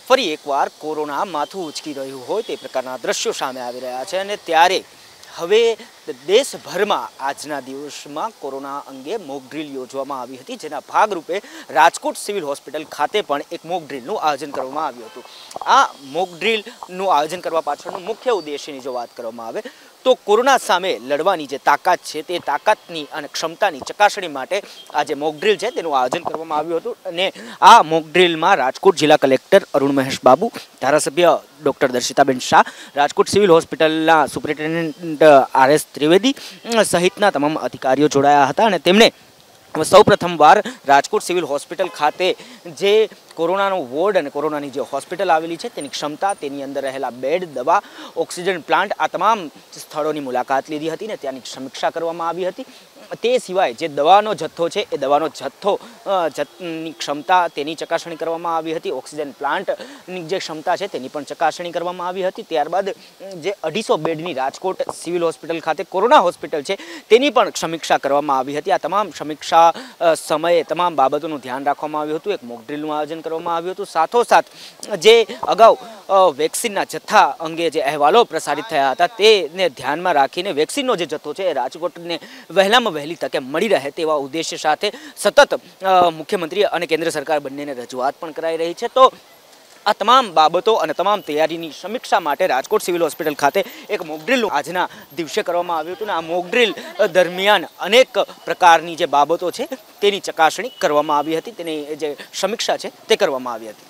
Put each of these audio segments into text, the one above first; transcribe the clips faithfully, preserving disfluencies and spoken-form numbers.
ફરી એકવાર કોરોના માથું ઉચકી રહ્યું હોય તે પ્રકારના દ્રશ્યો સામે આવી રહ્યા છે અને ત્યારે હવે દેશભરમાં આજના દિવસમાં કોરોના અંગે મોક ડ્રીલ યોજવામાં આવી હતી, જેના ભાગરૂપે રાજકોટ સિવિલ હોસ્પિટલ ખાતે પણ એક મોક ડ્રીલનું આયોજન કરવામાં આવ્યું હતું। આ મોક ડ્રીલનું આયોજન કરવા પાછળનો મુખ્ય ઉદ્દેશ્યની જો વાત કરવામાં આવે તો કોરોના સામે લડવાની જે તાકાત છે તે તાકાતની અને ક્ષમતાની ચકાસણી માટે આ જે મોક ડ્રીલ છે તેનું આયોજન કરવામાં આવ્યું હતું અને આ મોક ડ્રીલમાં રાજકોટ જિલ્લા કલેક્ટર અરુણ મહેશ બાબુ, ધારાસભ્ય ડોક્ટર દર્શિતાબેન શાહ, રાજકોટ સિવિલ હોસ્પિટલના સુપ્રિન્ટેન્ડન્ટ આર એસ ત્રિવેદી સહિતના તમામ અધિકારીઓ જોડાયા હતા અને તેમણે સૌ પ્રથમવાર રાજકોટ સિવિલ હોસ્પિટલ ખાતે જે કોરોનાનો વોર્ડ અને કોરોનાની જે હોસ્પિટલ આવેલી છે તેની ક્ષમતા, તેની અંદર રહેલા બેડ, દવા, ઓક્સિજન પ્લાન્ટ આ તમામ સ્થળોની મુલાકાત લીધી હતી અને ત્યાંની સમીક્ષા કરવામાં આવી હતી। તે સિવાય જે દવાનો જથ્થો છે એ દવાનો જથ્થો ની ક્ષમતા તેની ચકાસણી કરવામાં આવી હતી, ઓક્સિજન પ્લાન્ટની જે ક્ષમતા છે તેની પણ ચકાસણી કરવામાં આવી હતી। ત્યારબાદ જે અઢીસો બેડની રાજકોટ સિવિલ હોસ્પિટલ ખાતે કોરોના હોસ્પિટલ છે તેની પણ સમીક્ષા કરવામાં આવી હતી। આ તમામ સમીક્ષા સમયે તમામ બાબતોનું ધ્યાન રાખવામાં આવ્યું હતું, એક મોક ડ્રીલનું આયોજન કરવામાં આવ્યું હતું। સાથોસાથ જે અગાઉ વેક્સિનના જથ્થા અંગે જે અહેવાલો પ્રસારિત થયા હતા તેને ધ્યાનમાં રાખીને વેક્સિનનો જે જથ્થો છે એ રાજકોટને વહેલામાં વહેલી તકે મળી રહે તેવા ઉદ્દેશ્ય સાથે સતત મુખ્યમંત્રી અને કેન્દ્ર સરકાર બંનેને રજૂઆત પણ કરાઈ રહી છે। તો આ તમામ બાબતો અને તમામ તૈયારીની સમીક્ષા માટે રાજકોટ સિવિલ હોસ્પિટલ ખાતે એક મોક ડ્રીલ આજના દિવસે કરવામાં આવ્યું હતું અને આ મોક ડ્રીલ દરમિયાન અનેક પ્રકારની જે બાબતો છે તેની ચકાસણી કરવામાં આવી હતી, તેની જે સમીક્ષા છે તે કરવામાં આવી હતી।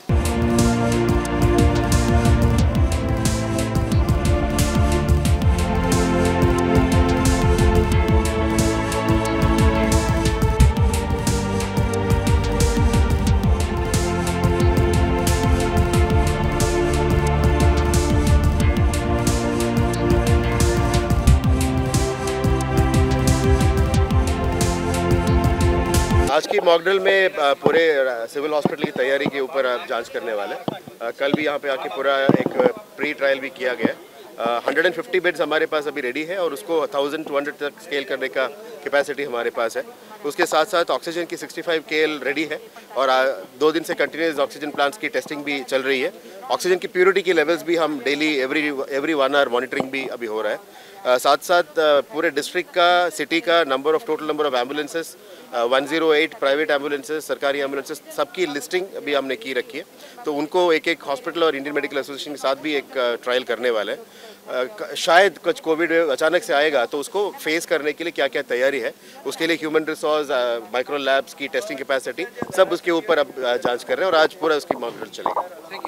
आज की मॉक ड्रिल में पूरे सिविल हॉस्पिटल की तैयारी के ऊपर जांच करने वाले। कल भी यहाँ पे आके पूरा एक प्री ट्रायल भी किया गया है। हंड्रेड एंड फिफ्टी बेड्स हमारे पास अभी रेडी है और उसको थाउजेंड टू हंड्रेड तक स्केल करने का कैपेसिटी हमारे पास है। उसके साथ साथ ऑक्सीजन की sixty five K L ready है और दो दिन से कंटिन्यूस ऑक्सीजन प्लांट्स की टेस्टिंग भी चल रही है। ऑक्सीजन की प्योरिटी की लेवल्स भी हम daily every every one hour monitoring भी अभी हो रहा है। Uh, साथ साथ uh, पूरे डिस्ट्रिक्ट का, सिटी का number of total number of ambulances, one zero eight private ambulances, सरकारी एम्बुलेंसेस, सबकी लिस्टिंग अभी हमने की रखी है। तो उनको एक एक हॉस्पिटल और इंडियन मेडिकल एसोसिएशन के साथ भी एक ट्रायल uh, करने वाले हैं। uh, शायद कुछ कोविड अचानक से आएगा तो उसको फेस करने के लिए क्या क्या तैयारी है, उसके लिए ह्यूमन रिसोर्स, माइक्रो लैब्स की टेस्टिंग कैपेसिटी, सब उसके ऊपर अब uh, जाँच कर रहे हैं और आज पूरा उसकी मॉक ड्रिल चलेगी। Thank you.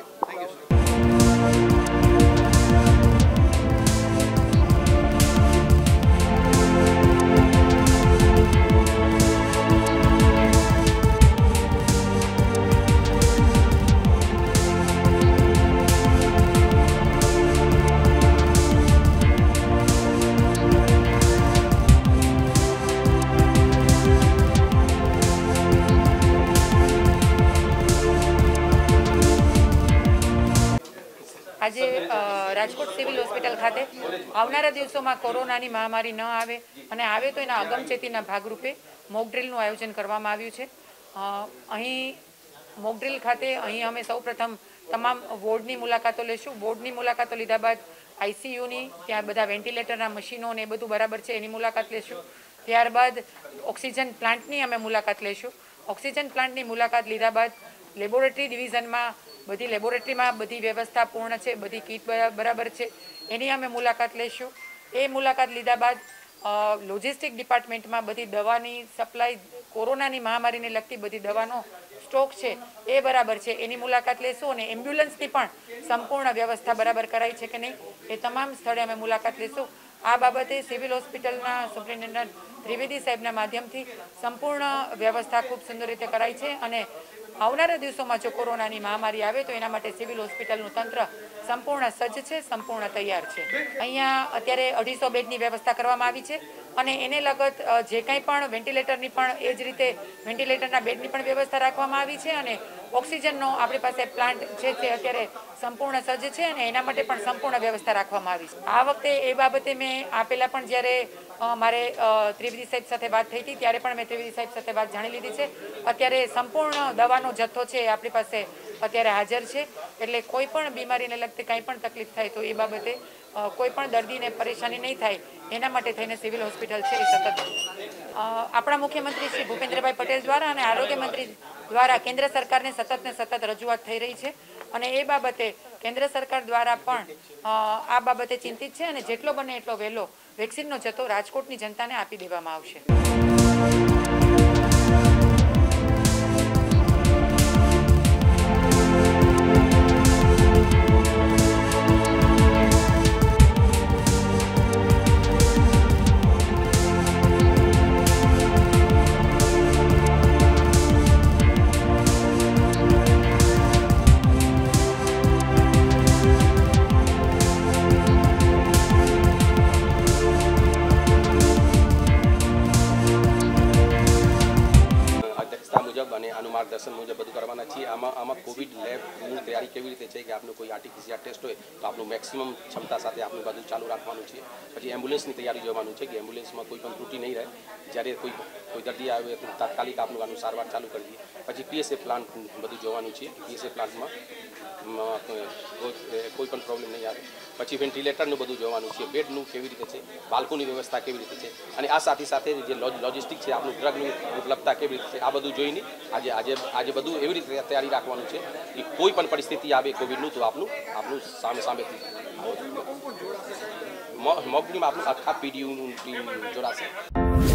આજે રાજકોટ સિવિલ હોસ્પિટલ ખાતે આવનારા દિવસોમાં કોરોનાની મહામારી ન આવે અને આવે તો એના અગમચેતીના ભાગરૂપે મોક ડ્રીલનું આયોજન કરવામાં આવ્યું છે। અહીં મોક ડ્રીલ ખાતે અહીં અમે સૌપ્રથમ તમામ વોર્ડની મુલાકાતો લેશું। વોર્ડની મુલાકાતો લીધા બાદ આઈસીયુની, ત્યાં બધા વેન્ટિલેટરના મશીનો ને એ બધું બરાબર છે એની મુલાકાત લેશું। ત્યારબાદ ઓક્સિજન પ્લાન્ટની અમે મુલાકાત લેશું। ઓક્સિજન પ્લાન્ટની મુલાકાત લીધા બાદ લેબોરેટરી ડિવિઝનમાં બધી લેબોરેટરીમાં બધી વ્યવસ્થા પૂર્ણ છે, બધી કીટ બરાબર છે એની અમે મુલાકાત લેશું। એ મુલાકાત લીધા બાદ લોજિસ્ટિક ડિપાર્ટમેન્ટમાં બધી દવાની સપ્લાય, કોરોનાની મહામારીને લગતી બધી દવાનો સ્ટોક છે એ બરાબર છે એની મુલાકાત લેશું અને એમ્બ્યુલન્સની પણ સંપૂર્ણ વ્યવસ્થા બરાબર કરાઈ છે કે નહીં એ તમામ સ્થળે અમે મુલાકાત લેશું। આ બાબતે સિવિલ હોસ્પિટલના સુપ્રિન્ટેન્ડન્ટ ત્રિવેદી સાહેબના માધ્યમથી સંપૂર્ણ વ્યવસ્થા ખૂબ સુંદર રીતે કરાઈ છે અને આવનારા દિવસોમાં જો કોરોનાની મહામારી આવે તો એના માટે સિવિલ હોસ્પિટલનું તંત્ર સંપૂર્ણ સજ્જ છે, સંપૂર્ણ તૈયાર છે। અહીંયા અત્યારે અઢીસો બેડની વ્યવસ્થા કરવામાં આવી છે અને એને લગત અ, જે કંઈ પણ વેન્ટિલેટરની પણ એ જ રીતે વેન્ટિલેટરના બેડની પણ વ્યવસ્થા રાખવામાં આવી છે અને ઓક્સિજનનો આપણી પાસે પ્લાન્ટ છે તે અત્યારે સંપૂર્ણ સજ્જ છે અને એના માટે પણ સંપૂર્ણ વ્યવસ્થા રાખવામાં આવી છે. આ વખતે એ બાબતે મેં આ પહેલાં પણ જ્યારે અ, મારે અ, ત્રિવેદી સાહેબ સાથે વાત થઈ હતી ત્યારે પણ મેં ત્રિવેદી સાહેબ સાથે વાત જાણી લીધી છે. અત્યારે સંપૂર્ણ દવાનો જથ્થો છે એ આપણી પાસે અત્યારે હાજર છે, એટલે કોઈ પણ બીમારીને લગતી કાંઈ પણ તકલીફ થાય તો એ બાબતે અ, કોઈ પણ દર્દીને પરેશાની નહીં થાય એના માટે થઈને સિવિલ હોસ્પિટલ છે એ સતત અ, આપણા મુખ્યમંત્રી શ્રી ભૂપેન્દ્રભાઈ પટેલ દ્વારા અને આરોગ્ય મંત્રી દ્વારા કેન્દ્ર સરકારને સતત ને સતત રજૂઆત થઈ રહી છે અને એ બાબતે કેન્દ્ર સરકાર દ્વારા પણ અ, આ બાબતે ચિંતિત છે અને જેટલો બને એટલો વહેલો વેક્સિનનો જથ્થો રાજકોટની જનતાને આપી દેવામાં આવશે. આનું માર્ગદર્શન મુજબ બધું કરવાના છીએ. આમાં આમાં કોવિડ લેબની તૈયારી કેવી રીતે છે કે આપનું કોઈ આરટીપીસીઆર ટેસ્ટ હોય તો આપનું મેક્સિમમ ક્ષમતા સાથે આપણું બધું ચાલુ રાખવાનું છે. પછી એમ્બ્યુલન્સની તૈયારી જોવાનું છે કે એમ્બ્યુલન્સમાં કોઈ પણ ત્રુટિ નહીં રહે. જ્યારે કોઈ કોઈ દર્દી આવે તો તાત્કાલિક આપણું આનું સારવાર ચાલુ કરી દઈએ. પછી પીએસએ પ્લાન્ટ બધું જોવાનું છે. પીએસએ પ્લાન્ટમાં કોઈ પણ પ્રોબ્લેમ નહીં આવે. પછી વેન્ટિલેટરનું બધું જોવાનું છે, બેડનું કેવી રીતે છે, બાળકોની વ્યવસ્થા કેવી રીતે છે અને આ સાથે સાથે જે લોજિસ્ટિક છે આપણું ડ્રગની ઉપલબ્ધતા કેવી રીતે છે આ બધું જોઈને આજે આજે આજે બધું એવી રીતે તૈયારી રાખવાનું છે કે કોઈ પણ પરિસ્થિતિ આવે કોવિડનું તો આપનું આપનું સામે સામેથી મોકડીમાં આપણું આખા પીડીયુનું ટીમ જોડાશે.